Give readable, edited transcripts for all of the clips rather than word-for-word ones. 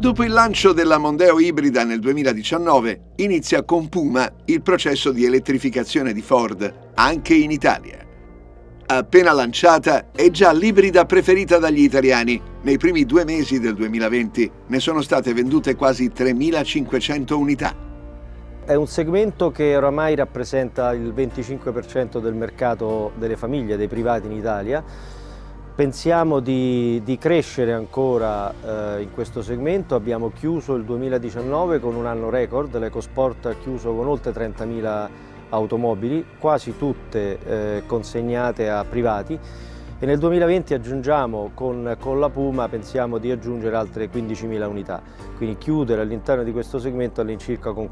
Dopo il lancio della Mondeo ibrida nel 2019, inizia con Puma il processo di elettrificazione di Ford, anche in Italia. Appena lanciata, è già l'ibrida preferita dagli italiani. Nei primi 2 mesi del 2020 ne sono state vendute quasi 3.500 unità. È un segmento che oramai rappresenta il 25% del mercato delle famiglie, dei privati in Italia. Pensiamo di crescere ancora in questo segmento. Abbiamo chiuso il 2019 con un anno record, l'EcoSport ha chiuso con oltre 30.000 automobili, quasi tutte consegnate a privati, e nel 2020 aggiungiamo con la Puma, pensiamo di aggiungere altre 15.000 unità, quindi chiudere all'interno di questo segmento all'incirca con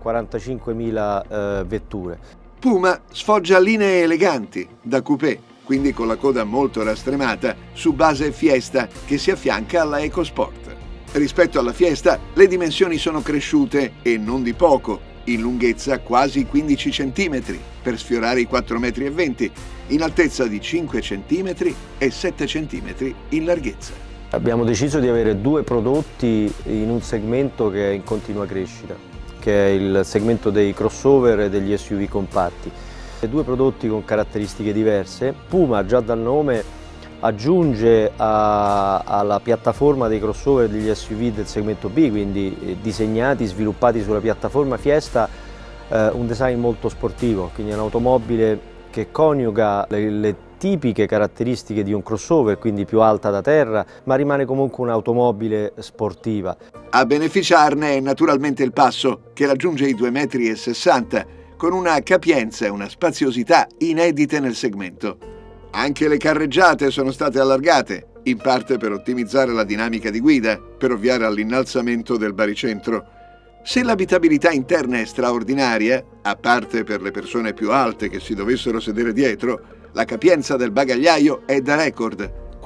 45.000 vetture. Puma sfoggia linee eleganti, da coupé, quindi con la coda molto rastremata, su base Fiesta che si affianca alla EcoSport. Rispetto alla Fiesta le dimensioni sono cresciute e non di poco, in lunghezza quasi 15 cm per sfiorare i 4,20 m, in altezza di 5 cm e 7 cm in larghezza. Abbiamo deciso di avere 2 prodotti in un segmento che è in continua crescita, che è il segmento dei crossover e degli SUV compatti. 2 prodotti con caratteristiche diverse. Puma, già dal nome, aggiunge alla piattaforma dei crossover e degli SUV del segmento B, quindi disegnati, sviluppati sulla piattaforma Fiesta, un design molto sportivo, quindi è un'automobile che coniuga le tipiche caratteristiche di un crossover, quindi più alta da terra, ma rimane comunque un'automobile sportiva. A beneficiarne è naturalmente il passo, che raggiunge i 2,60 m, con una capienza e una spaziosità inedite nel segmento. Anche le carreggiate sono state allargate, in parte per ottimizzare la dinamica di guida, per ovviare all'innalzamento del baricentro. Se l'abitabilità interna è straordinaria, a parte per le persone più alte che si dovessero sedere dietro, la capienza del bagagliaio è da record,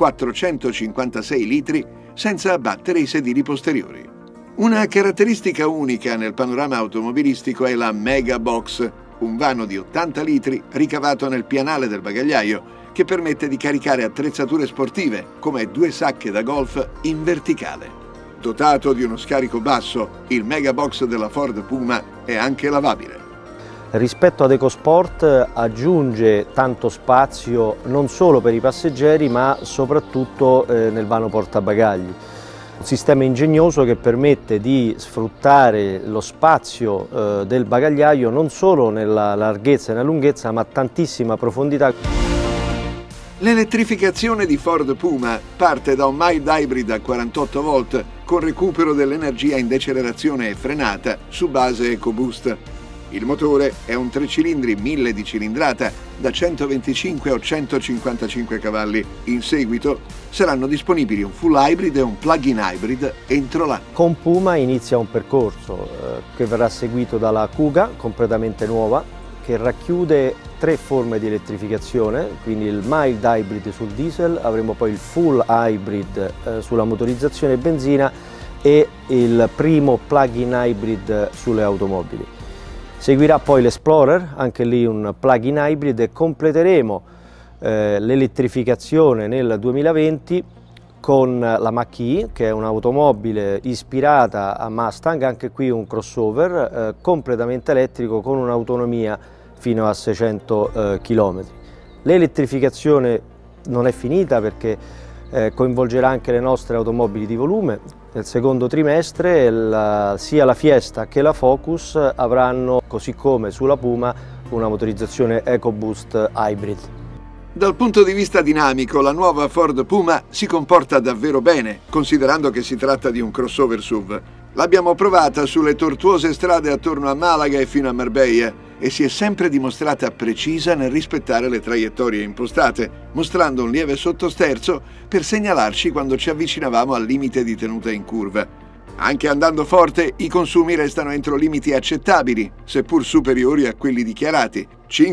456 litri, senza abbattere i sedili posteriori. Una caratteristica unica nel panorama automobilistico è la Mega Box, un vano di 80 litri ricavato nel pianale del bagagliaio che permette di caricare attrezzature sportive come 2 sacche da golf in verticale. Dotato di uno scarico basso, il Mega Box della Ford Puma è anche lavabile. Rispetto ad EcoSport aggiunge tanto spazio non solo per i passeggeri ma soprattutto nel vano portabagagli. Un sistema ingegnoso che permette di sfruttare lo spazio del bagagliaio non solo nella larghezza e nella lunghezza ma tantissima profondità. L'elettrificazione di Ford Puma parte da un mild hybrid a 48 volt con recupero dell'energia in decelerazione e frenata su base EcoBoost. Il motore è un 3 cilindri 1000 di cilindrata da 125 o 155 cavalli. In seguito saranno disponibili un full hybrid e un plug-in hybrid entro l'anno. Con Puma inizia un percorso che verrà seguito dalla Kuga, completamente nuova, che racchiude 3 forme di elettrificazione, quindi il mild hybrid sul diesel, avremo poi il full hybrid sulla motorizzazione benzina e il primo plug-in hybrid sulle automobili. Seguirà poi l'Explorer, anche lì un plug-in hybrid, e completeremo l'elettrificazione nel 2020 con la Mach-E, che è un'automobile ispirata a Mustang, anche qui un crossover completamente elettrico con un'autonomia fino a 600 km. L'elettrificazione non è finita perché coinvolgerà anche le nostre automobili di volume. Nel secondo trimestre sia la Fiesta che la Focus avranno, così come sulla Puma, una motorizzazione EcoBoost Hybrid. Dal punto di vista dinamico, la nuova Ford Puma si comporta davvero bene, considerando che si tratta di un crossover SUV. L'abbiamo provata sulle tortuose strade attorno a Malaga e fino a Marbella e si è sempre dimostrata precisa nel rispettare le traiettorie impostate, mostrando un lieve sottosterzo per segnalarci quando ci avvicinavamo al limite di tenuta in curva. Anche andando forte, i consumi restano entro limiti accettabili, seppur superiori a quelli dichiarati.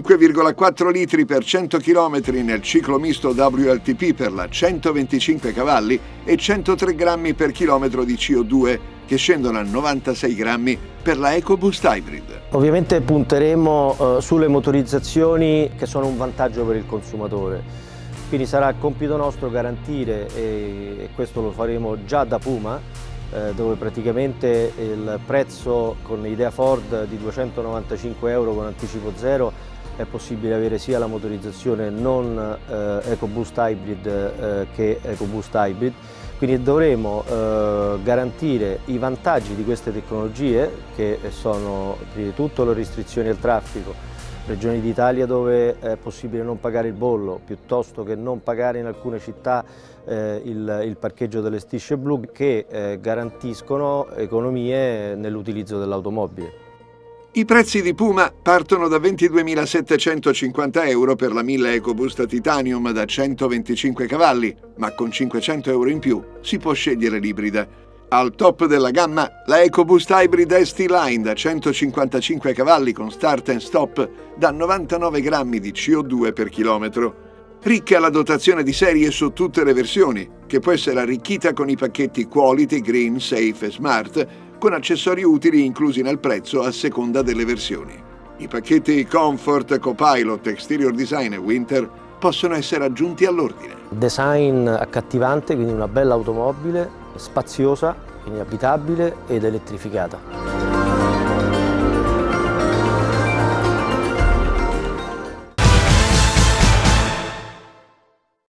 5,4 litri per 100 km nel ciclo misto WLTP per la 125 cavalli e 103 grammi per chilometro di CO2, che scendono a 96 grammi per la EcoBoost Hybrid. Ovviamente punteremo sulle motorizzazioni che sono un vantaggio per il consumatore, quindi sarà compito nostro garantire, e questo lo faremo già da Puma, dove praticamente il prezzo con idea Ford di 295 euro con anticipo zero è possibile avere sia la motorizzazione non EcoBoost Hybrid che EcoBoost Hybrid, quindi dovremo garantire i vantaggi di queste tecnologie, che sono prima di tutto le restrizioni al traffico, regioni d'Italia dove è possibile non pagare il bollo, piuttosto che non pagare in alcune città il parcheggio delle strisce blu, che garantiscono economie nell'utilizzo dell'automobile. I prezzi di Puma partono da 22.750 euro per la 1000 EcoBoost Titanium da 125 cavalli, ma con 500 euro in più si può scegliere l'ibrida. Al top della gamma la EcoBoost Hybrid ST-Line da 155 cavalli con start and stop da 99 grammi di CO2 per chilometro. Ricca la dotazione di serie su tutte le versioni, che può essere arricchita con i pacchetti Quality, Green, Safe e Smart, con accessori utili inclusi nel prezzo a seconda delle versioni. I pacchetti Comfort, Copilot, Exterior Design e Winter possono essere aggiunti all'ordine. Design accattivante, quindi una bella automobile, spaziosa, quindi abitabile ed elettrificata.